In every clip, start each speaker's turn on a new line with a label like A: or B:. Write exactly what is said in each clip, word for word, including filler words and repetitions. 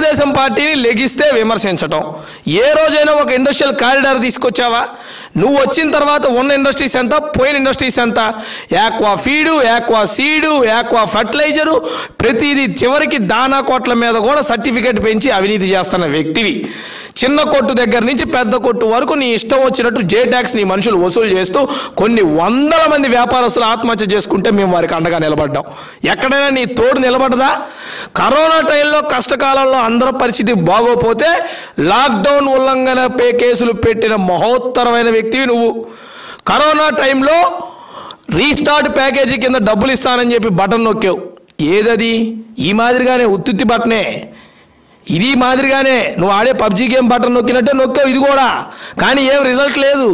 A: తెలుగుదేశం పార్టీని లెగిస్తే విమర్శించటం. ఏ రోజైనా ఒక ఇండస్ట్రియల్ కారిడార్ తీసుకొచ్చావా? నువ్వు వచ్చిన తర్వాత ఉన్న ఇండస్ట్రీస్ ఎంత, పోయిన ఇండస్ట్రీస్ ఎంత? Aqua feed, aqua seed, aqua fertiliser, ప్రతిదీ చివరికి దానా కోట్ల మీద కూడా సర్టిఫికేట్ పెంచి అవినీతి చేస్తున్న వ్యక్తివి. చిన్న కొట్టు దగ్గర నుంచి పెద్ద కొట్టు వరకు నీ ఇష్టం వచ్చినట్టు జే ట్యాక్స్ నీ మనుషులు వసూలు చేస్తూ కొన్ని వందల మంది వ్యాపారస్తులు ఆత్మహత్య చేసుకుంటే మేము వారికి అండగా నిలబడ్డాం. ఎక్కడైనా నీ తోడు నిలబడదా? కరోనా టైంలో కష్టకాలంలో అందరి పరిస్థితి బాగోపోతే లాక్డౌన్ ఉల్లంఘన పే కేసులు పెట్టిన మహోత్తరమైన వ్యక్తివి నువ్వు. కరోనా టైంలో రీస్టార్ట్ ప్యాకేజీ కింద డబ్బులు ఇస్తానని చెప్పి బటన్ నొక్కావు. ఏదది? ఈ మాదిరిగానే ఉత్తుత్తి బటనే, ఇది మాదిరిగానే నువ్వు ఆడే పబ్జీ గేమ్ బటన్ నొక్కినట్టే నొక్కావు ఇది కూడా, కానీ ఏం రిజల్ట్ లేదు.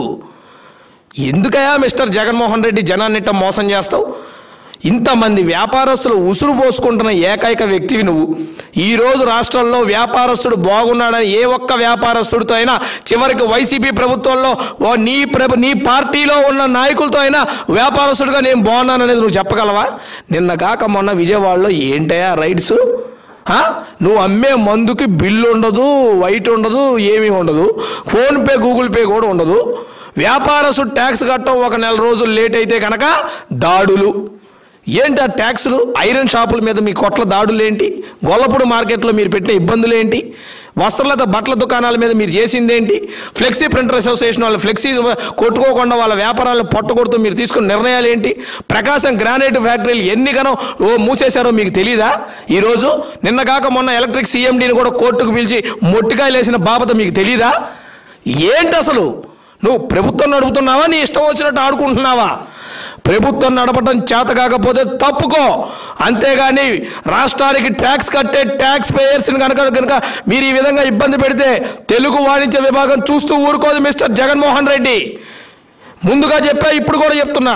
A: ఎందుకయా మిస్టర్ జగన్మోహన్ రెడ్డి జనాన్నిట్ట మోసం చేస్తావు? ఇంతమంది వ్యాపారస్తులు ఉసురు పోసుకుంటున్న ఏకైక వ్యక్తివి నువ్వు. ఈరోజు రాష్ట్రంలో వ్యాపారస్తుడు బాగున్నాడని ఏ ఒక్క వ్యాపారస్తుడితో అయినా, చివరికి వైసీపీ ప్రభుత్వంలో ఓ నీ ప్రభు నీ పార్టీలో ఉన్న నాయకులతో అయినా వ్యాపారస్తుడిగా నేను బాగున్నాననేది నువ్వు చెప్పగలవా? నిన్న కాక మొన్న విజయవాడలో ఏంటయా రైడ్స్? నువ్వు అమ్మే మందుకి బిల్లు ఉండదు, వైట్ ఉండదు, ఏమీ ఉండదు, ఫోన్పే గూగుల్ పే కూడా ఉండదు. వ్యాపారస్తుడు ట్యాక్స్ కట్టడం ఒక నెల రోజులు లేట్ అయితే కనుక దాడులు. ఏంటి ఆ ట్యాక్సులు? ఐరన్ షాపుల మీద మీ కొట్ల దాడులు ఏంటి? గొల్లపూడి మార్కెట్లో మీరు పెట్టిన ఇబ్బందులు ఏంటి? వస్త్రలత బట్టల దుకాణాల మీద మీరు చేసింది ఏంటి? ఫ్లెక్సీ ప్రింటర్ అసోసియేషన్ వాళ్ళు ఫ్లెక్సీ కొట్టుకోకుండా వాళ్ళ వ్యాపారాలను పొట్టగొడుతూ మీరు తీసుకున్న నిర్ణయాలు ఏంటి? ప్రకాశం గ్రానైట్ ఫ్యాక్టరీలు ఎన్ని కనో ఓ మూసేశారో మీకు తెలీదా? ఈరోజు నిన్న కాక మొన్న ఎలక్ట్రిక్ సీఎండీని కూడా కోర్టుకు పిలిచి మొట్టికాయలు వేసిన బాబత మీకు తెలీదా? ఏంటి అసలు? నువ్వు ప్రభుత్వం నడుపుతున్నావా, నీ ఇష్టం వచ్చినట్టు ఆడుకుంటున్నావా? ప్రభుత్వం నడపడం చేత కాకపోతే తప్పుకో, అంతేగాని రాష్ట్రానికి ట్యాక్స్ కట్టే ట్యాక్స్ పేయర్స్ని కనుక కనుక మీరు ఈ విధంగా ఇబ్బంది పెడితే తెలుగు వాణిజ్య విభాగం చూస్తూ ఊరుకోదు మిస్టర్ జగన్మోహన్ రెడ్డి. ముందుగా చెప్పా, ఇప్పుడు కూడా చెప్తున్నా,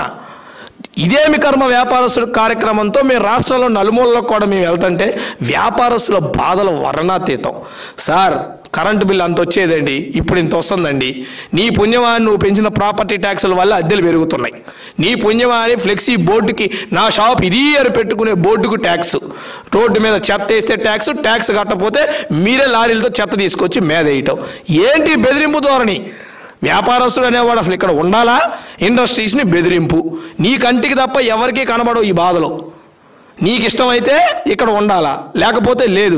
A: ఇదేమి కర్మ వ్యాపారస్తుల కార్యక్రమంతో మేము రాష్ట్రంలో నలుమూలలో కూడా మేము వెళ్తుంటే వ్యాపారస్తుల బాధలు వర్ణాతీతం. సార్, కరెంటు బిల్లు అంత వచ్చేదండి, ఇప్పుడు ఇంత వస్తుందండి. నీ పుణ్యమాని నువ్వు పెంచిన ప్రాపర్టీ ట్యాక్సుల వల్ల అద్దెలు పెరుగుతున్నాయి. నీ పుణ్యమాని ఫ్లెక్సీ బోర్డుకి నా షాప్ ఇది అని పెట్టుకునే బోర్డుకు ట్యాక్స్, రోడ్డు మీద చెత్త వేస్తే ట్యాక్స్, ట్యాక్స్ కట్టకపోతే మీరే లారీలతో చెత్త తీసుకొచ్చి మీద వేయటం. ఏంటి బెదిరింపు ధోరణి? వ్యాపారస్తుడు అనేవాడు అసలు ఇక్కడ ఉండాలా? ఇండస్ట్రీస్ని బెదిరింపు. నీ కంటికి తప్ప ఎవరికీ కనబడవు ఈ బాధలో. నీకు ఇష్టమైతే ఇక్కడ ఉండాలా, లేకపోతే లేదు.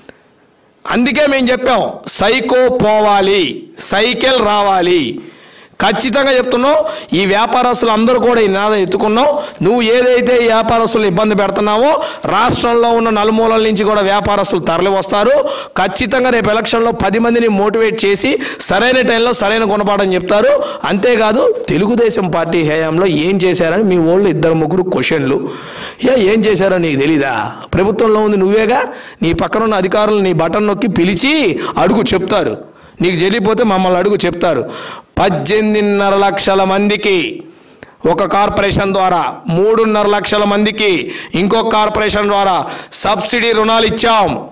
A: అందుకే మేము చెప్పాం, సైకో పోవాలి, సైకిల్ రావాలి. ఖచ్చితంగా చెప్తున్నావు. ఈ వ్యాపారస్తులు అందరూ కూడా ఈ నినాదం ఎత్తుకున్నావు. నువ్వు ఏదైతే ఈ వ్యాపారస్తులు ఇబ్బంది పెడుతున్నావో రాష్ట్రంలో ఉన్న నలుమూలల నుంచి కూడా వ్యాపారస్తులు తరలి వస్తారు. ఖచ్చితంగా రేపు ఎలక్షన్లో పది మందిని మోటివేట్ చేసి సరైన టైంలో సరైన గుణపాఠం చెప్తారు. అంతేకాదు, తెలుగుదేశం పార్టీ హయాంలో ఏం చేశారని మీ వాళ్ళు ఇద్దరు ముగ్గురు క్వశ్చన్లు. ఏ ఏం చేశారో నీకు తెలీదా? ప్రభుత్వంలో ఉంది నువ్వేగా. నీ పక్కన ఉన్న అధికారులు నీ బటన్ నొక్కి పిలిచి అడుగు చెప్తారు. నీకు తెలియపోతే మమ్మల్ని అడుగు చెప్తారు. పద్దెనిమిదిన్నర లక్షల మందికి ఒక కార్పొరేషన్ ద్వారా, మూడున్నర లక్షల మందికి ఇంకొక కార్పొరేషన్ ద్వారా సబ్సిడీ రుణాలు ఇచ్చాం.